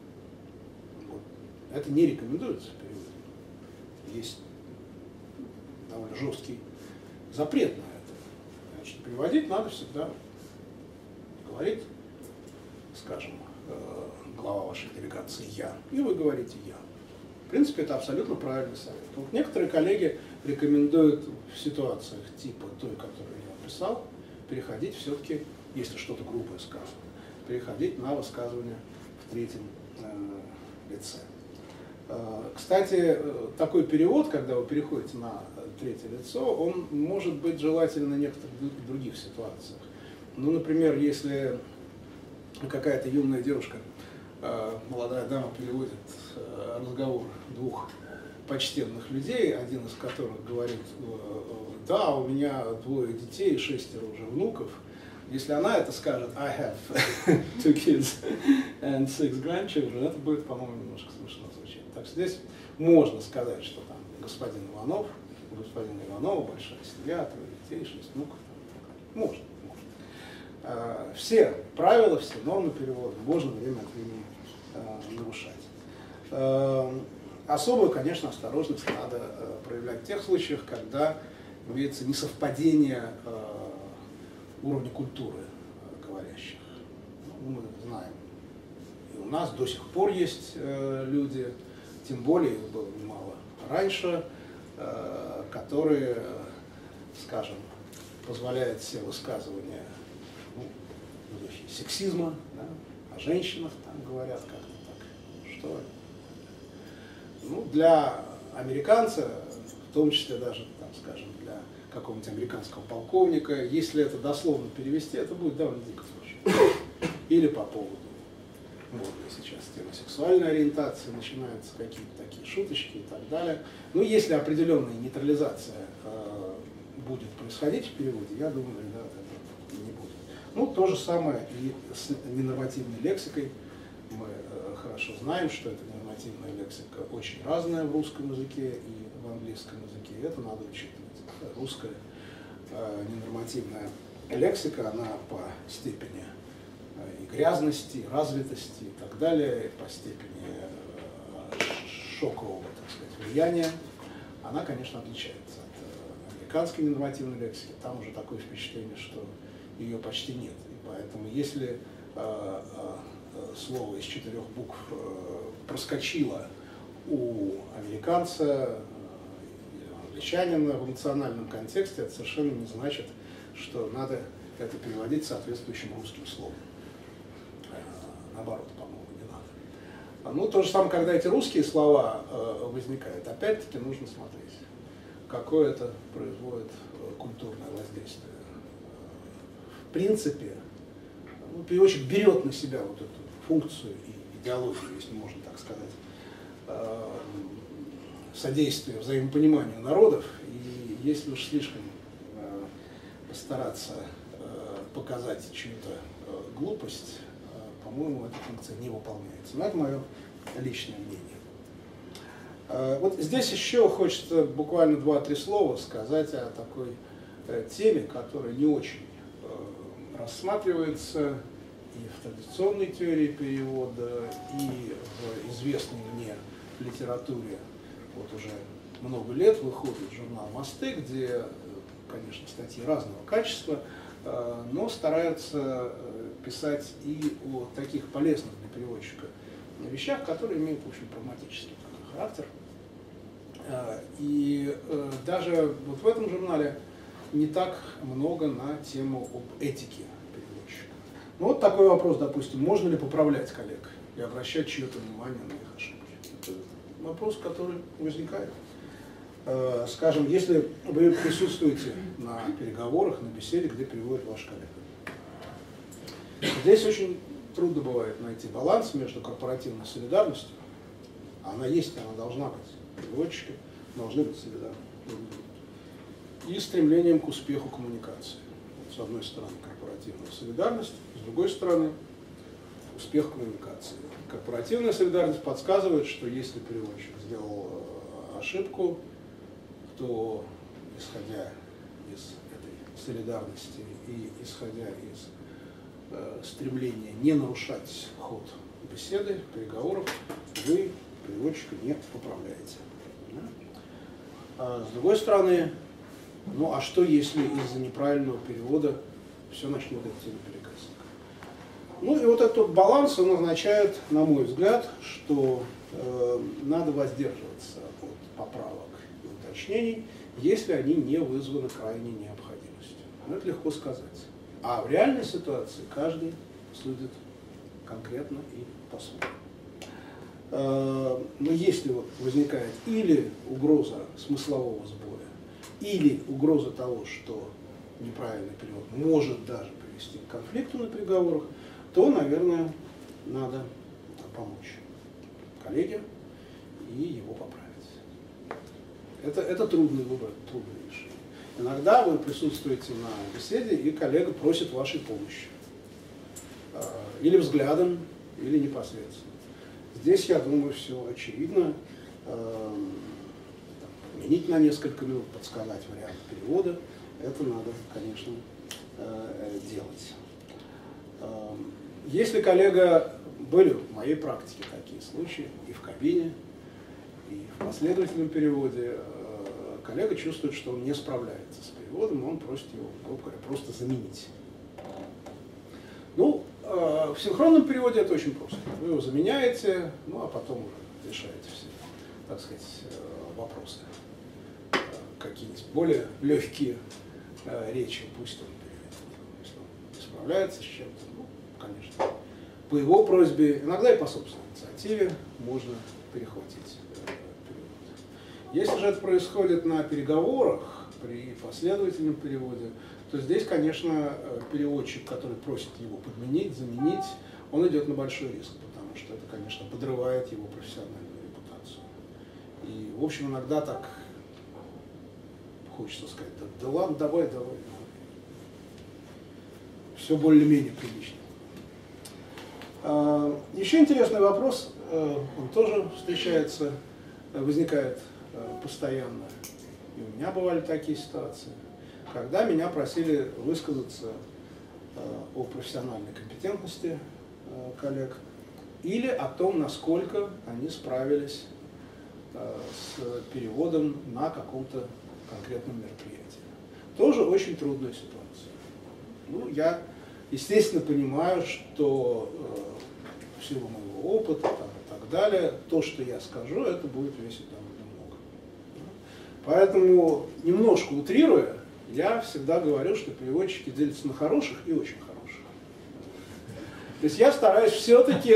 Вот. Это не рекомендуется в переводе. Есть довольно жесткий запрет на это. Значит, переводить надо всегда говорить, скажем, глава вашей делегации «я», и вы говорите «я». В принципе, это абсолютно правильный совет. Вот некоторые коллеги рекомендуют в ситуациях типа той, которую я описал, переходить все-таки, если что-то грубое сказано, переходить на высказывание в третьем э, лице. Э, кстати, такой перевод, когда вы переходите на третье лицо, он может быть желателен на некоторых других ситуациях. Ну, например, если какая-то юная девушка, э, молодая дама переводит э, разговор двух почтенных людей, один из которых говорит: да, у меня двое детей, шестеро уже внуков. Если она это скажет, I have two kids and six grandchildren, это будет, по-моему, немножко смешно звучать. Так что здесь можно сказать, что там господин Иванов, у господина Иванова большая семья, трое детей, шесть внуков. Можно, можно. Все правила, все нормы перевода можно время от времени нарушать. Особую, конечно, осторожность надо э, проявлять в тех случаях, когда имеется несовпадение э, уровня культуры э, говорящих. Ну, мы знаем, и у нас до сих пор есть э, люди, тем более их было немало раньше, э, которые, э, скажем, позволяют себе высказывания, ну, в духе сексизма, да, о женщинах там говорят как-то так, что ну, для американца, в том числе даже, там, скажем, для какого-нибудь американского полковника, если это дословно перевести, это будет довольно дико звучать. Или по поводу, вот сейчас тема сексуальной ориентации, начинаются какие-то такие шуточки и так далее. Но если определенная нейтрализация э, будет происходить в переводе, я думаю, ребята, это не будет. Ну, то же самое и с ненормативной лексикой. Мы э, хорошо знаем, что эта нормативная лексика очень разная в русском языке и в английском языке. И это надо учитывать. Русская э, ненормативная лексика, она по степени э, и грязности, и развитости и так далее, и по степени э, шокового, так сказать, влияния, она, конечно, отличается от э, американской ненормативной лексики. Там уже такое впечатление, что ее почти нет. И поэтому, если э, э, слово из четырех букв э, проскочило у американца или англичанина в национальном контексте, это совершенно не значит, что надо это переводить соответствующим русским словом. Э, наоборот, по-моему, не надо. Ну, то же самое, когда эти русские слова э, возникают, опять-таки нужно смотреть, какое это производит э, культурное воздействие. В принципе, ну, переводчик берет на себя вот эту функцию и идеологию, если можно так сказать, э, содействия взаимопониманию народов. И если уж слишком э, постараться э, показать чью-то э, глупость, э, по-моему, эта функция не выполняется. Но это мое личное мнение. Вот здесь еще хочется буквально два-три слова сказать о такой теме, которая не очень рассматривается и в традиционной теории перевода, и в известной мне литературе. Вот уже много лет выходит журнал «Мосты», где, конечно, статьи разного качества, но стараются писать и о таких полезных для переводчика вещах, которые имеют, в общем, прагматический характер. И даже вот в этом журнале не так много на тему об этике переводчика. Ну вот такой вопрос, допустим, можно ли поправлять коллег и обращать чье-то внимание на их ошибки? Это вопрос, который возникает. Скажем, если вы присутствуете на переговорах, на беседе, где переводит ваш коллега. Здесь очень трудно бывает найти баланс между корпоративной солидарностью, она есть, она должна быть, переводчики должны быть солидарны, и стремлением к успеху коммуникации. Вот, с одной стороны, корпоративная солидарность, с другой стороны, успех коммуникации. Корпоративная солидарность подсказывает, что если переводчик сделал ошибку, то, исходя из этой солидарности и исходя из э, стремления не нарушать ход беседы, переговоров, вы переводчика не поправляете. Да? А с другой стороны, ну а что, если из-за неправильного перевода все начнет идти наперекосяк? Ну и вот этот баланс, он означает, на мой взгляд, что э, надо воздерживаться от поправок и уточнений, если они не вызваны крайней необходимостью. Ну, это легко сказать. А в реальной ситуации каждый судит конкретно и по-своему. Но если вот возникает или угроза смыслового сбоя, или угроза того, что неправильный перевод может даже привести к конфликту на переговорах, то, наверное, надо помочь коллеге и его поправить. Это, это трудный выбор, трудное решение. Иногда вы присутствуете на беседе, и коллега просит вашей помощи. Или взглядом, или непосредственно. Здесь, я думаю, все очевидно. Изменить на несколько минут, подсказать вариант перевода, это надо, конечно, делать. Если коллега, были в моей практике такие случаи, и в кабине, и в последовательном переводе, коллега чувствует, что он не справляется с переводом, он просит его, грубо говоря, просто заменить. Ну, в синхронном переводе это очень просто. Вы его заменяете, ну а потом уже решаете все, так сказать, вопросы. Какие-нибудь более легкие речи, пусть он переведет. Если он не справляется с чем-то, ну, конечно, по его просьбе, иногда и по собственной инициативе можно перехватить перевод. Если же это происходит на переговорах, при последовательном переводе, то здесь, конечно, переводчик, который просит его подменить, заменить, он идет на большой риск, потому что это, конечно, подрывает его профессиональную репутацию. И, в общем, иногда так хочется сказать, да, да ладно, давай, давай. Все более-менее прилично. Еще интересный вопрос, он тоже встречается, возникает постоянно. И у меня бывали такие ситуации, когда меня просили высказаться о профессиональной компетентности коллег или о том, насколько они справились с переводом на каком-то конкретном мероприятии. Тоже очень трудная ситуация. Ну, я, естественно, понимаю, что в силу моего опыта там, и так далее, то, что я скажу, это будет весить довольно много. Поэтому, немножко утрируя, я всегда говорю, что переводчики делятся на хороших и очень хороших. То есть я стараюсь все-таки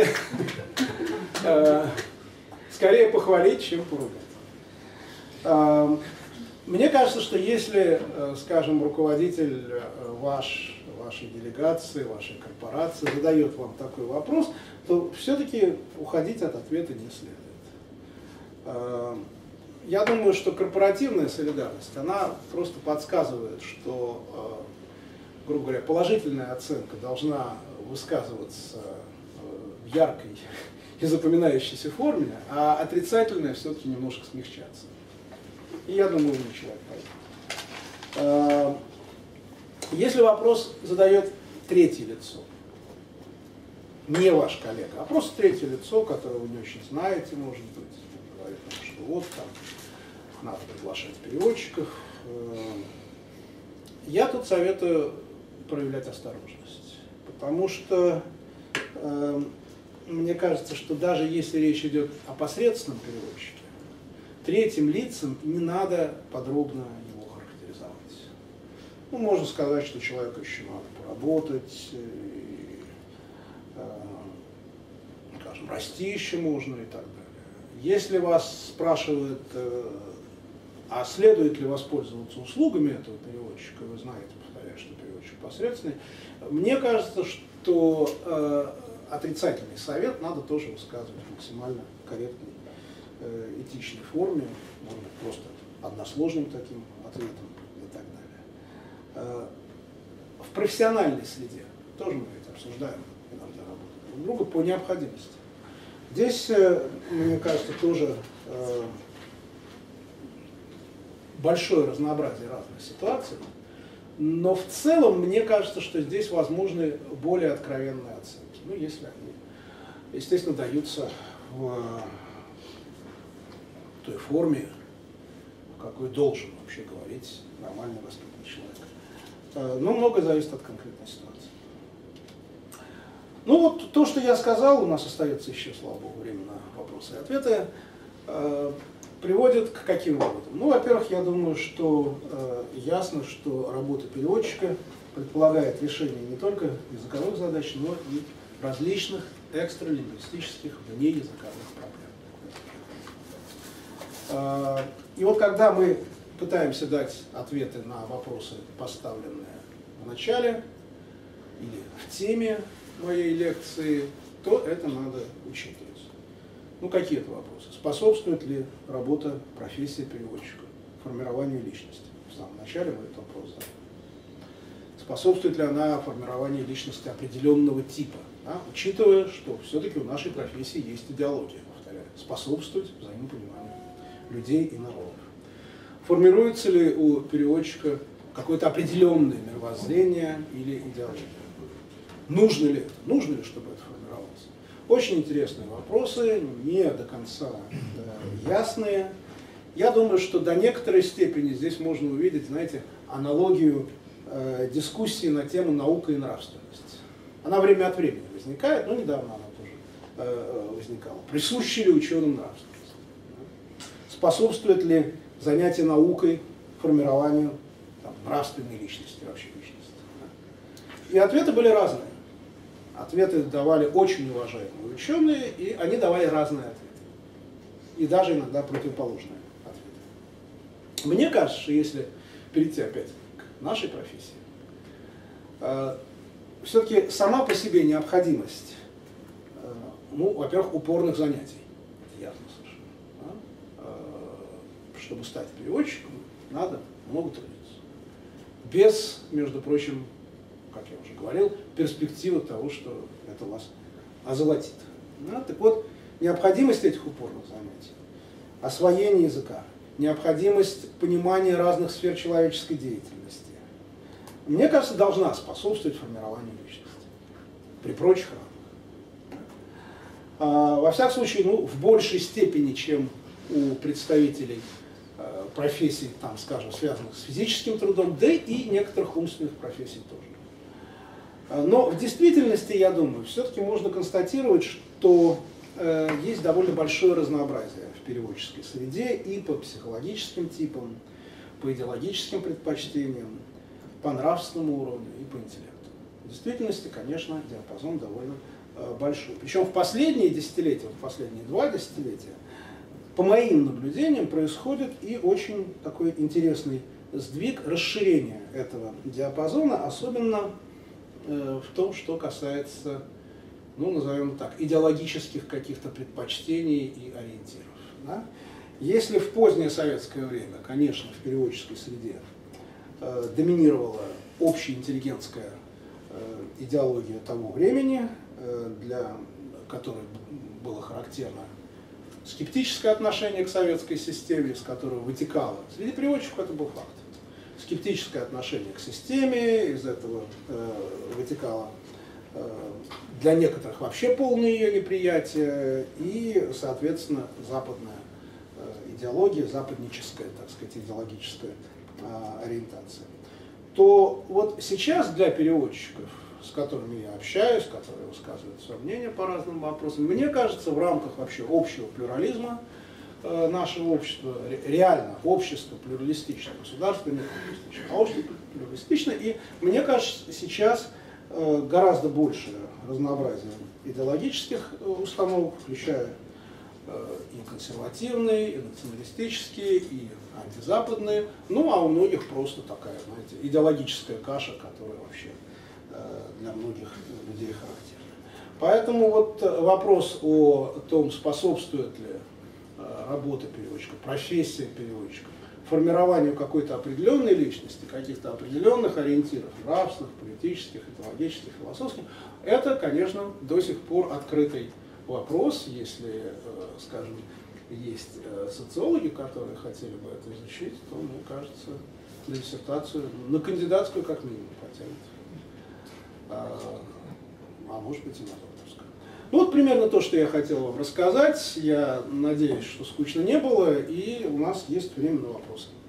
скорее похвалить, чем поругать. Мне кажется, что если, скажем, руководитель ваш, вашей делегации, вашей корпорации задает вам такой вопрос, то все-таки уходить от ответа не следует. Я думаю, что корпоративная солидарность, она просто подсказывает, что, грубо говоря, положительная оценка должна высказываться в яркой и запоминающейся форме, а отрицательное все-таки немножко смягчаться. И я думаю, умный человек поймет. Если вопрос задает третье лицо, не ваш коллега, а просто третье лицо, которое вы не очень знаете, может быть, говорит, что вот там надо приглашать переводчиков, я тут советую проявлять осторожность, потому что э, мне кажется, что даже если речь идет о посредственном переводчике, третьим лицам не надо подробно его характеризовать. Ну, можно сказать, что человеку еще надо поработать, и, э, скажем, расти еще можно и так далее. Если вас спрашивают, э, а следует ли воспользоваться услугами этого переводчика, вы знаете, повторяю, что переводчик посредственный, мне кажется, что э, отрицательный совет надо тоже высказывать в максимально корректной, э, этичной форме, может быть, просто односложным таким ответом и так далее. Э, в профессиональной среде тоже мы ведь обсуждаем иногда работу друг друга по необходимости. Здесь, э, мне кажется, тоже э, большое разнообразие разных ситуаций, но в целом мне кажется, что здесь возможны более откровенные оценки. Ну, если они, естественно, даются в той форме, в какой должен вообще говорить нормальный воспитанный человек. Но многое зависит от конкретной ситуации. Ну вот то, что я сказал, у нас остается еще, слава богу, время на вопросы и ответы, приводит к каким выводам? Ну, во-первых, я думаю, что э, ясно, что работа переводчика предполагает решение не только языковых задач, но и различных экстралингвистических, внеязыковых проблем. Э, и вот когда мы пытаемся дать ответы на вопросы, поставленные в начале или в теме моей лекции, то это надо учитывать. Ну, какие это вопросы? Способствует ли работа профессии переводчика формированию личности? В самом начале мы этот вопрос задали. Способствует ли она формированию личности определенного типа? Да? Учитывая, что все-таки у нашей профессии есть идеология, повторяю, способствовать взаимопониманию людей и народов. Формируется ли у переводчика какое-то определенное мировоззрение или идеология? Нужно ли это? Нужно ли, чтобы это формировалось? Очень интересные вопросы, не до конца да, ясные. Я думаю, что до некоторой степени здесь можно увидеть, знаете, аналогию э, дискуссии на тему наука и нравственность. Она время от времени возникает, но недавно она тоже э, возникала. Присуща ли ученым нравственность? Способствует ли занятие наукой формированию там, нравственной личности, вообще личности? И ответы были разные. Ответы давали очень уважаемые ученые, и они давали разные ответы. И даже иногда противоположные ответы. Мне кажется, что если перейти опять к нашей профессии, э, все-таки сама по себе необходимость, э, ну, во-первых, упорных занятий, это ясно совершенно. Да? Э, чтобы стать переводчиком, надо много трудиться. Без, между прочим, как я уже говорил, перспектива того, что это вас озолотит. Да? Так вот, необходимость этих упорных занятий, освоение языка, необходимость понимания разных сфер человеческой деятельности, мне кажется, должна способствовать формированию личности, при прочих равных. А, во всяком случае, ну, в большей степени, чем у представителей э, профессий, там, скажем, связанных с физическим трудом, да и некоторых умственных профессий тоже. Но в действительности, я думаю, все-таки можно констатировать, что э, есть довольно большое разнообразие в переводческой среде и по психологическим типам, по идеологическим предпочтениям, по нравственному уровню и по интеллекту. В действительности, конечно, диапазон довольно э, большой. Причем в последние десятилетия, в последние два десятилетия, по моим наблюдениям, происходит и очень такой интересный сдвиг, расширение этого диапазона, особенно в том, что касается, ну, назовем так, идеологических каких-то предпочтений и ориентиров. Да? Если в позднее советское время, конечно, в переводческой среде э, доминировала общеинтеллигентская э, идеология того времени, э, для которой было характерно скептическое отношение к советской системе, из которого вытекало. Среди переводчиков это был факт. Скептическое отношение к системе, из этого э, вытекало э, для некоторых вообще полное ее неприятие и, соответственно, западная э, идеология, западническая, так сказать, идеологическая э, ориентация. То вот сейчас для переводчиков, с которыми я общаюсь, которые высказывают свое мнение по разным вопросам, мне кажется, в рамках вообще общего плюрализма э, нашего общества, ре, реально общество плюралистичное, государство не плюралистичное, а общество плюралистичное, и мне кажется, сейчас э, гораздо больше разнообразия идеологических э, установок, включая э, и консервативные, и националистические, и антизападные, ну а у многих просто такая, знаете, идеологическая каша, которая вообще для многих людей характерны. Поэтому вот вопрос о том, способствует ли работа переводчика, профессия переводчика формированию какой-то определенной личности, каких-то определенных ориентиров, нравственных, политических, идеологических, философских, это, конечно, до сих пор открытый вопрос. Если, скажем, есть социологи, которые хотели бы это изучить, то, мне кажется, на диссертацию, на кандидатскую как минимум потянут. А, а может быть и на докторскую. Ну вот примерно то, что я хотел вам рассказать. Я надеюсь, что скучно не было, и у нас есть время на вопросы.